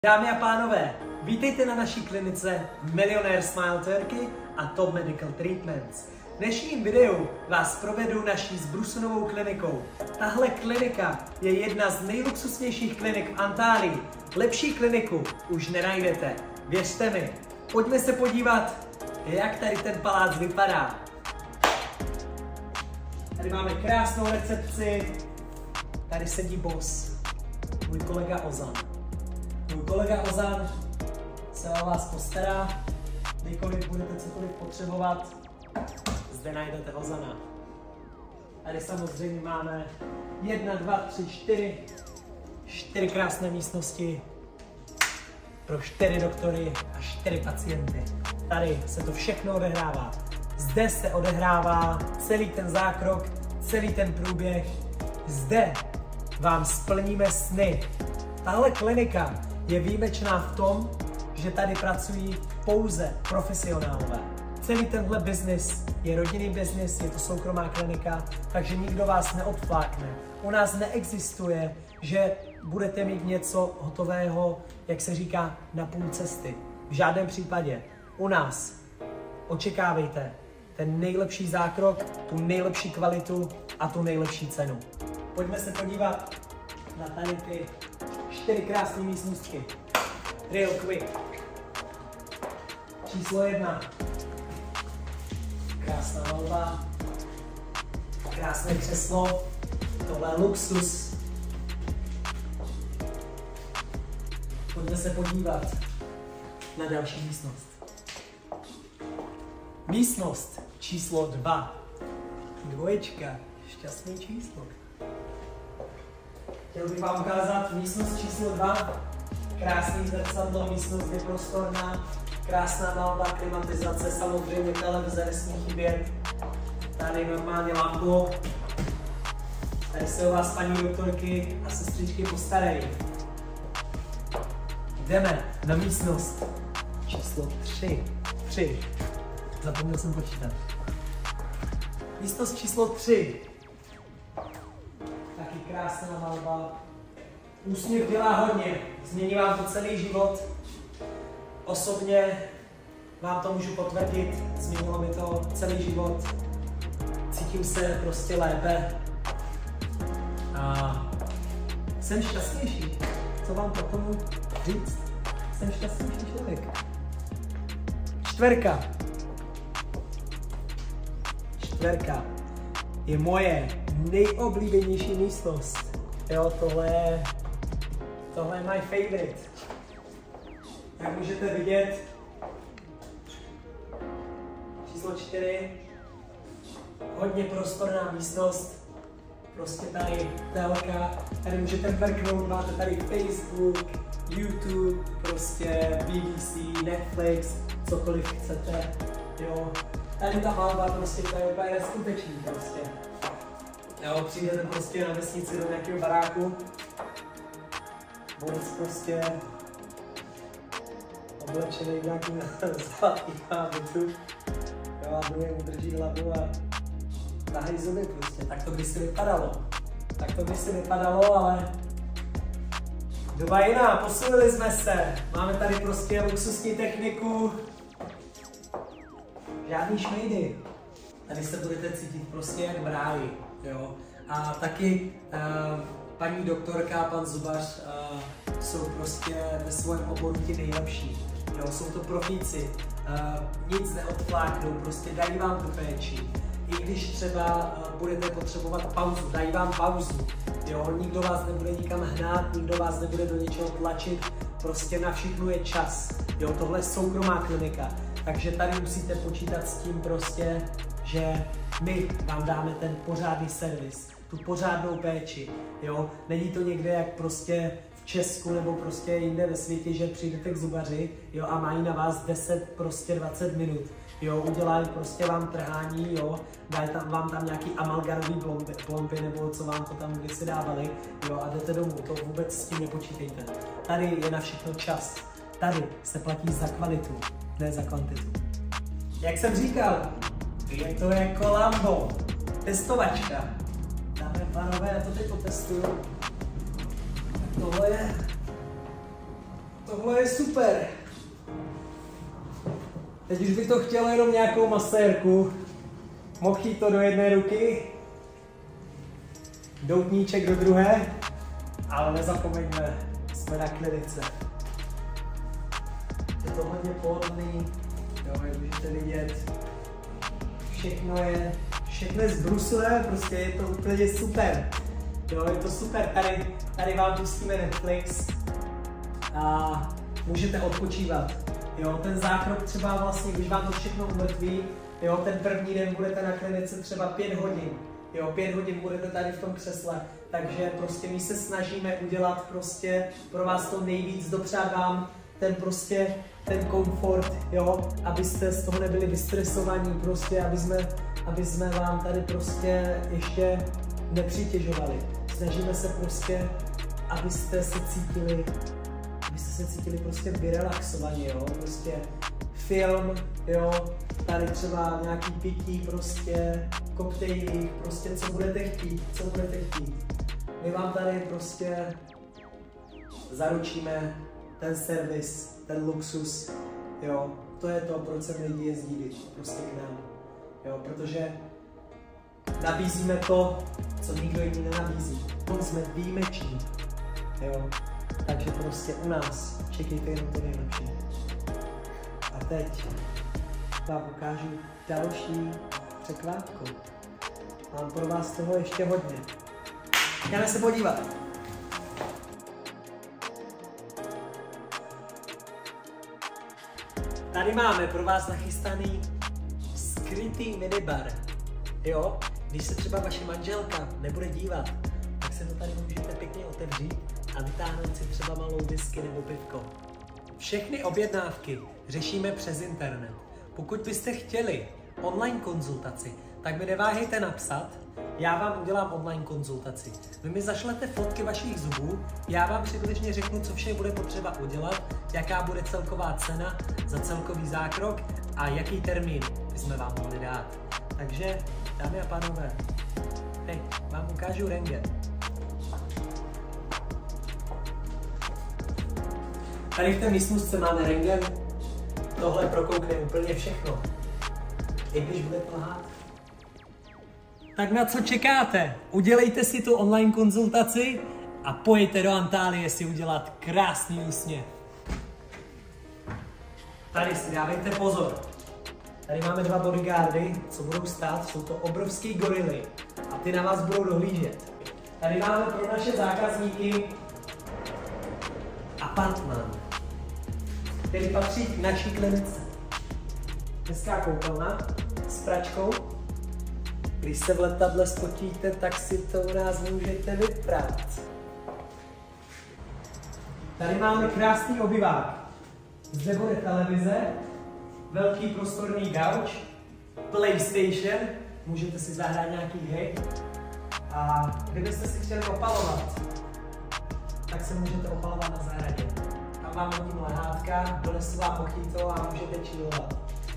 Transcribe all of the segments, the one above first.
Dámy a pánové, vítejte na naší klinice Millionaire Smile Turkey a Top Medical Treatments. V dnešním videu vás provedu naší zbrusunovou klinikou. Tahle klinika je jedna z nejluxusnějších klinik v Antálii. Lepší kliniku už nenajdete, věřte mi. Pojďme se podívat, jak tady ten palác vypadá. Tady máme krásnou recepci, tady sedí boss, můj kolega Ozan. Můj kolega Ozan se o vás postará, kdykoliv budete cokoliv potřebovat, zde najdete Ozana. Tady samozřejmě máme 1, 2, 3, 4 krásné místnosti pro 4 doktory a 4 pacienty. Tady se to všechno odehrává. Zde se odehrává celý ten zákrok, celý ten průběh. Zde vám splníme sny. Tahle klinika je výjimečná v tom, že tady pracují pouze profesionálové. Celý tenhle biznis je rodinný biznis, je to soukromá klinika, takže nikdo vás neodflákne. U nás neexistuje, že budete mít něco hotového, jak se říká, na půl cesty. V žádném případě. U nás očekávejte ten nejlepší zákrok, tu nejlepší kvalitu a tu nejlepší cenu. Pojďme se podívat na tady ty 4 krásné místnostky. Real quick. Číslo 1. Krásná malba. Krásné křeslo. Tohle je luxus. Pojďme se podívat na další místnost. Místnost číslo 2. Dvoječka. Šťastný číslo. Chtěl bych vám ukázat místnost číslo 2. Krásný zrcadlo, místnost je prostorná, krásná malba, klimatizace, samozřejmě televize nesmí chybět. Tady normálně lampu. Tady se o vás paní doktorky a sestřičky postarají. Jdeme na místnost číslo 3. Zapomněl jsem počítat. Místnost číslo 3. Taky krásná malba. Úsměv dělá hodně, změní vám to celý život. Osobně vám to můžu potvrdit, změnilo mi to celý život. Cítím se prostě lépe. A jsem šťastnější. Co vám po tomu říct? Jsem šťastnější člověk. 4. Je moje nejoblíbenější místnost. Jo, tohle je my favorite. Jak můžete vidět, číslo 4, hodně prostorná místnost, prostě tady telka, tady můžete mrknout, máte tady Facebook, YouTube, prostě BBC, Netflix, cokoliv chcete, jo. Tady ta malba prostě, to je úplně neskutečný prostě. Jo, přijdete prostě na vesnici do nějakého baráku, borec prostě oblečený v nějakým zlatým nábytu, jo, a druhý mu drží hlavu a tahají zuby prostě. Tak to by si vypadalo. Ale doba jiná, posunuli jsme se. Máme tady prostě luxusní techniku, žádný šmejdy. Tady se budete cítit prostě jak v ráji, jo. A taky paní doktorka a pan zubař jsou prostě ve svém oboru ti nejlepší. Jo, jsou to profíci, nic neodfláknou, prostě dají vám tu péči. I když třeba budete potřebovat pauzu, dají vám pauzu. Jo, nikdo vás nebude nikam hnát, nikdo vás nebude do něčeho tlačit, prostě na všechno je čas. Jo, tohle je soukromá klinika, takže tady musíte počítat s tím prostě, že my vám dáme ten pořádný servis, tu pořádnou péči, jo. Není to někde jak prostě v Česku nebo prostě jinde ve světě, že přijdete k zubaři, jo, a mají na vás 10, prostě 20 minut, jo, udělají prostě vám trhání, jo, dají vám tam nějaký amalgamový plomby nebo co vám to tam kdysi dávali, jo, a jdete domů, to vůbec s tím nepočítejte. Tady je na všechno čas, tady se platí za kvalitu, ne za kvantitu. Jak jsem říkal, je to jako Lambo, testovačka. Dáme pánové, já to teď potestuju. Tohle je Tohle je super. Teď už by to chtělo jenom nějakou masérku. Mojito do jedné ruky, doutníček do druhé, ale nezapomeňme, jsme na klinice. Je to hodně pohodlný, jo, jak můžete vidět. Všechno je zbruslé, prostě je to úplně super. Jo, je to super, tady vám pustíme Netflix a můžete odpočívat. Jo, ten zákrok třeba vlastně, když vám to všechno umrtví, jo, ten první den budete na klinice třeba 5 hodin. Jo, 5 hodin budete tady v tom křesle, takže prostě my se snažíme udělat prostě pro vás to nejvíc, dopřát vám ten komfort, jo, abyste z toho nebyli vystresovaní, prostě, aby jsme vám tady prostě ještě nepřitěžovali. Snažíme se prostě, abyste se cítili prostě vyrelaxovaně, jo, prostě film, jo, tady třeba nějaký pití, prostě koktejly, prostě co budete chtít. My vám tady prostě zaručíme ten servis, ten luxus, jo, to je to, proč sem lidi jezdí prostě k nám, jo, protože nabízíme to, co nikdo jiný nenabízí, to jsme výjimeční, jo, takže prostě u nás čekejte jenom to nejlepší. A teď vám ukážu další překvápku. Mám pro vás toho ještě hodně. Jdeme se podívat. Tady máme pro vás nachystaný skrytý minibar. Jo, když se třeba vaše manželka nebude dívat, tak se to tady můžete pěkně otevřít a vytáhnout si třeba malou whisky nebo pivko. Všechny objednávky řešíme přes internet. Pokud byste chtěli online konzultaci, tak mi neváhejte napsat, já vám udělám online konzultaci. Vy mi zašlete fotky vašich zubů, já vám přibližně řeknu, co vše bude potřeba udělat, jaká bude celková cena za celkový zákrok a jaký termín bychom vám mohli dát. Takže, dámy a pánové, teď vám ukážu rentgen. Tady v té místnosti máme rentgen, tohle prokoukne úplně všechno, i když budete lhát. Tak na co čekáte? Udělejte si tu online konzultaci a pojďte do Antálie si udělat krásný úsměv. Tady si dávejte pozor. Tady máme 2 bodyguardy, co budou stát, jsou to obrovský gorily a ty na vás budou dohlížet. Tady máme pro naše zákazníky apartman, který patří k naší klinice. Hezká koupelna s pračkou. Když se v letadle spotíte, tak si to u nás můžete vyprat. Tady máme krásný obyvák. Zde bude televize, velký prostorný gauč, PlayStation, můžete si zahrát nějaký hry. A kdybyste si chtěli opalovat, tak se můžete opalovat na zahradě. Tam vám hodím lehátka, donesu vám mojito a můžete chillovat.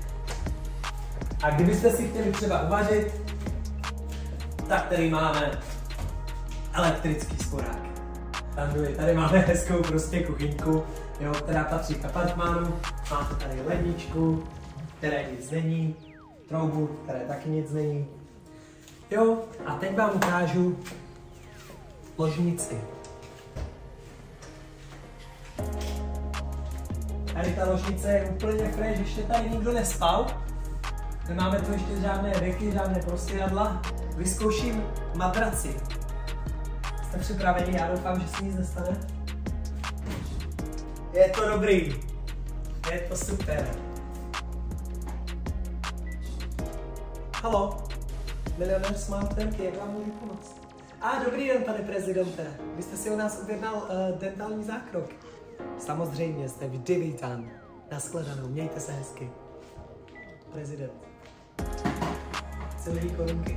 A kdybyste si chtěli třeba uvařit, tak tady máme elektrický sporák. Tady máme hezkou prostě kuchyňku, jo, která patří k apartmánu. Máte tady ledničku, které nic není, troubu, které taky nic není. Jo, a teď vám ukážu ložnici. Tady ta ložnice je úplně fresh, ještě tady nikdo nespal. Nemáme tu ještě žádné deky, žádné prostěradla. Vyzkouším madraci. Jste připraveni? Já doufám, že se nic nestane. Je to dobrý. Je to super. Halo, milionér Smart Denky, jak vám můžu pomoct? Dobrý den, pane prezidente. Vy jste si u nás objednal dentální zákrok. Samozřejmě, jste vždy vítán. Nashledanou, mějte se hezky. Prezident. Celý korunky.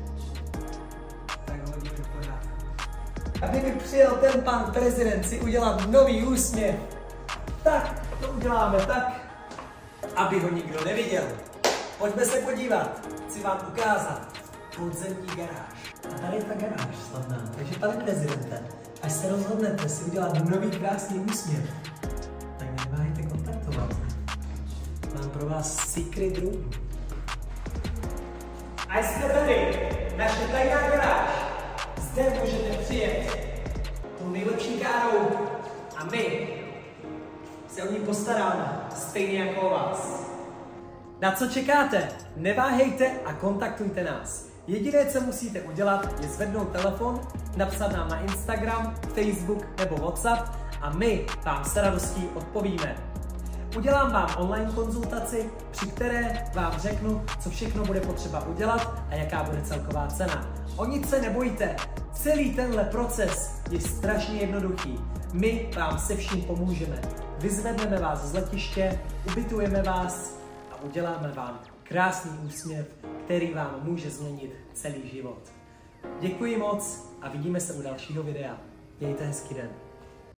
Tak hodně v pořádku. Aby mi přijel ten pan prezident si udělat nový úsměv, tak to uděláme tak, aby ho nikdo neviděl. Pojďme se podívat, chci vám ukázat podzemní garáž. A tady je ta garáž slavná, takže pane prezidente, až se rozhodnete si udělat nový krásný úsměv, pro vás secret room. A jsme tady, naše tajná garáž. Zde můžete přijet tou nejlepší károu a my se o ní postaráme, stejně jako o vás. Na co čekáte? Neváhejte a kontaktujte nás. Jediné, co musíte udělat, je zvednout telefon, napsat nám na Instagram, Facebook nebo WhatsApp a my vám s radostí odpovíme. Udělám vám online konzultaci, při které vám řeknu, co všechno bude potřeba udělat a jaká bude celková cena. O nic se nebojte, celý tenhle proces je strašně jednoduchý. My vám se vším pomůžeme. Vyzvedneme vás z letiště, ubytujeme vás a uděláme vám krásný úsměv, který vám může změnit celý život. Děkuji moc a vidíme se u dalšího videa. Mějte hezký den.